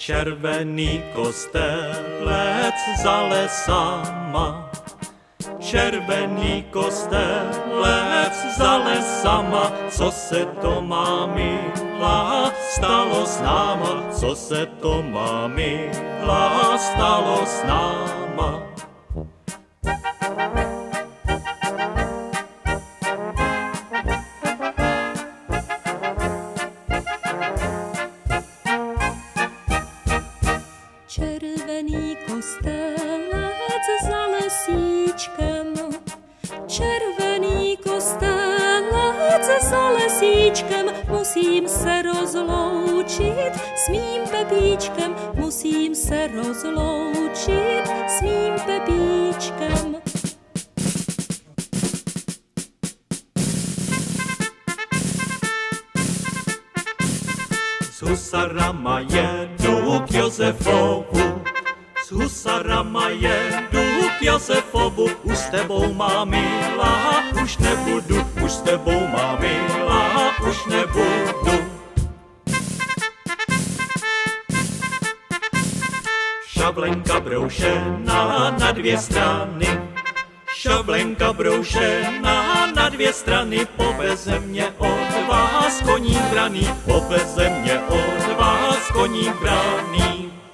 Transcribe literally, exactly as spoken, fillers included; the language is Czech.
Červený kostelec za lesama, červený kostelec za lesama, co se to má milá stalo s náma, co se to má milá stalo s náma. Červený kostelec za lesíčkem, červený kostelec za lesíčkem, musím se rozloučit s mým Pepíčkem, musím se rozloučit s mým Pepíčkem. S husarama jedu k Josefovu, s husarama jedu k Josefovu, už s tebou má milá, už nebudu, už s tebou má milá, už nebudu. Šavlenka broušená na dvě strany, šavlenka broušená na dvě strany, poveze mě od vás koník braný, poveze mě od vás koník braný.